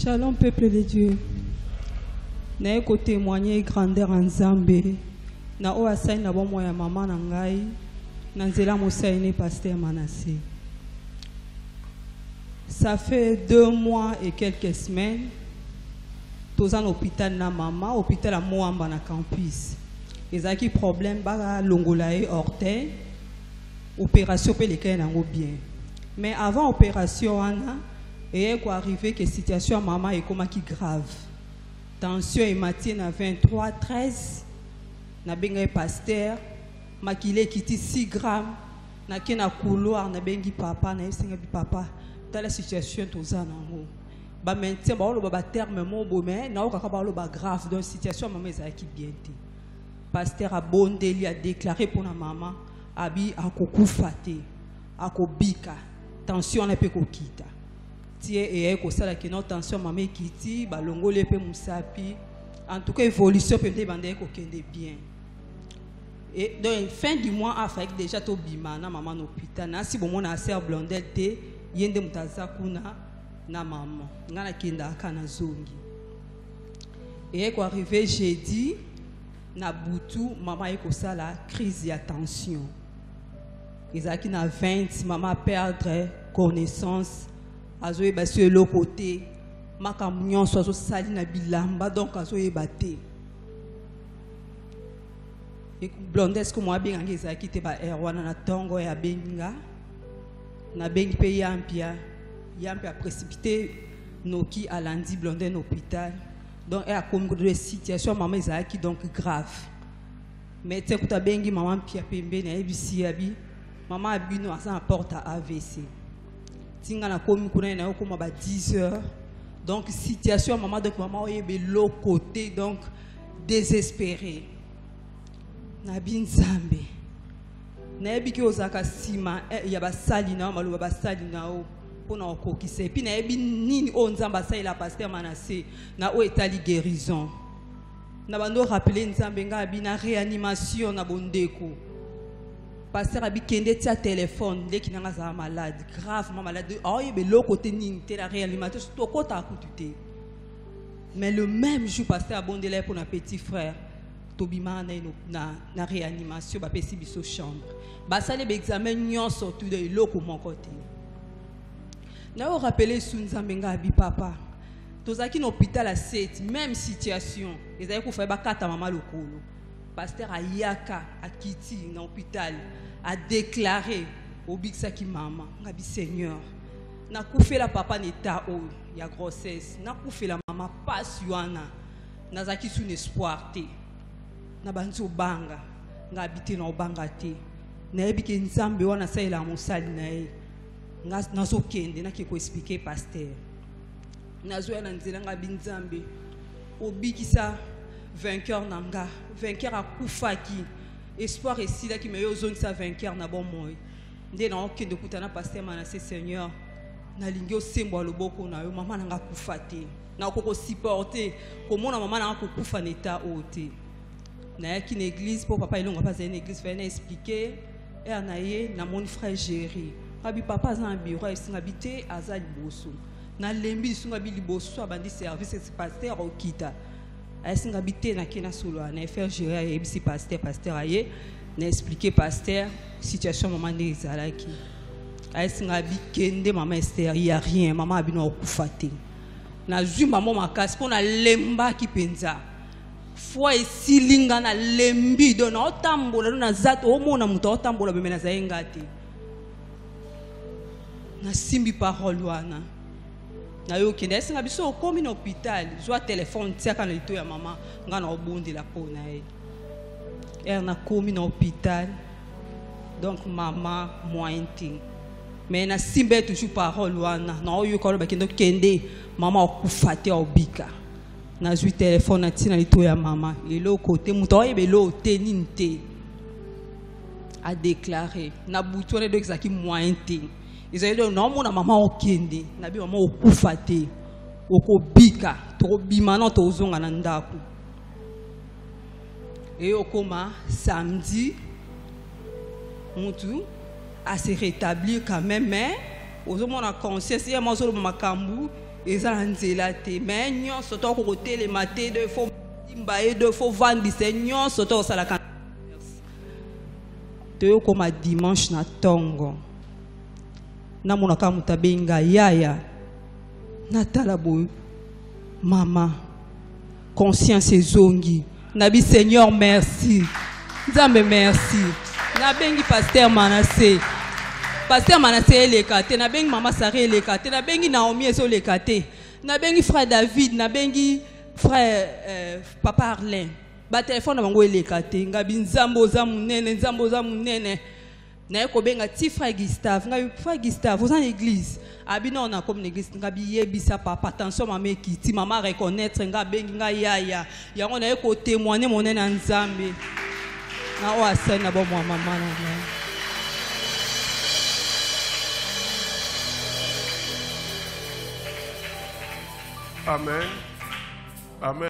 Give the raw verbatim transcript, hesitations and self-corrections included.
Shalom, peuple de Dieu. Na eko témoigner grandeur en Zambé. Na o asai na bon moya maman na ngai. Na nzela mosaine pasteur Manassé. Ça fait deux mois et quelques semaines. Tous en hôpital na maman, hôpital à Moamba na campus. Ils ont qui problème ba longolae orteil. Opération pe lesquels n'ont bien. Mais avant opération ana et est arrivé que situation maman est comme qui grave. Tension et matin à vingt-trois treize na benga pasteur makile kiti six grammes na kena couloir na bengi papa na esenga bi papa dans la situation tozana ngo ba maintien ba lo ba terme mo bo mais na okaka ba lo ba grave dans situation maman ezaki bien te. Pasteur a bondeli a déclaré pour la maman abi akokufa te akobika tension na pe kokita tie e ko sala que non tension maman kiti ba longole pe musapi en tout cas évolution peut te bande ko kende bien. Et donc fin du mois avec déjà to bima na maman no hôpital na si bon na sœur blondelle te yende mutaza kuna na maman ngana kinda kana zongi et ko arrivé jeudi na butu maman eko sala crise ya tension ezaki na vingt maman perdre connaissance azo eba sur le côté makamnyon so so sali na bilamba donc azo eba te et blondes ko mo abenga ezaki te ba erwana na tongo ya benga na bengi pe yampia yampia précipité noki à lundi blonde hôpital donc elle a comme une situation maman ezaki donc grave mais tu écoute bengi maman pia pembe na ebisi abi maman abino asa porte à A V C tinga na komi kuna na ko ba dix heures donc situation maman donc maman oyebe l'autre côté donc désespéré na bin Zambe na ebi ki ozaka sima ya basali na maluba basali na o pona okokise puis na ebi nini o nzamba sa ila pasteur Manassé na o etali guérison na bando rappeler Nzambe nga bi na réanimation na bondeko pasteur abi kende tia téléphone leki na za malade gravement malade oyebe lo côté nini te la réanimation to kota akutute mais le même jour pasteur abondela pour na petit frère tobima na na na réanimation ba pesi biso chambre ba sale be examen nyonso tout de loko mon côté na o rappeler Nzambe nga bi papa tozaki na hôpital à sept même situation ezali ko fa ba kata mama lokolo pasteur ayaka akiti na hôpital a déclaré au bixaki mama ngabi Seigneur na kufela papa neta o ya grossesse na kufela mama pas yuana nazaki sous espoir te na banzo banga nga habité na obanga te na ebike Nzambe wana saila mosali na e nga nazo kende na ki ko expliquer pasteur nazo na nzela nga binzambe obikisa vainqueur nanga vainqueur akufaki espoir esila ki meyo zone sa vainqueur na bon moy nde na okende kutana pasteur Manassé Seigneur na lingi osembo loboko na yo mama nanga kufa te na okoko supporter komona mama nanga kufa neta ote na qui une église pour papa ilonga pas une église venait expliquer et anaye na mon frère Géry abi papa za bureau isinga bité azali boso na lembi sunga bi liboso abandi service pasteur okita isinga bité na kena solo na frère Géry ebisi pasteur pasteur aye na expliquer pasteur situation maman de ezalaki isinga bi kende maman Esther il y a rien maman abino okufate na zu maman makasi pona lemba ki penza foi silinga na lembi do na otambola na zato omona muto otambola bemena za engati na simbi parole wana na yo kende esinga biso okomi na hôpital joa téléphone tiaka na lito ya mama nga na obundi la pona e er na komi na hôpital donc mama mointing mais na simbe toujours parole wana na oyo ko ba kende kende mama okufate obika na ju téléphone na tina lito ya mama et le côté muto yebe lo teninte a déclaré na butu ne donc zaki moyen te ils ont dit non mon maman okende na bi maman okufa te okobika to bima na to zonga na ndako et okoma samedi mutu a se rétablir quand même mais ozomona conscience ya maso lo makambu eza nzela te mais nyonso to ko tele maté de fo mbaye de fo vandi se nyonso to sala kan te ko ma dimanche na tongo na mona ka mutabenga yaya natala boy mama conscience zongi nabi Seigneur merci Nzambe merci nabengi pasteur Manassé pasteur Manassé elekate nabengi mama Sarah elekate nabengi Naomi eso elekate nabengi frère David nabengi frère euh, papa Arlin ba téléphone na bango elekate ngabi nzambo za munene nzambo za munene na ko benga ti frère Gustave ngabi frère Gustave vous en église abina on a comme l'église ngabi yebisa papa attention maman kiti maman reconnaître ngabengi nga yaya yango na ko témoigner monene na nzambe na o asana bo maman na Amen. Amen.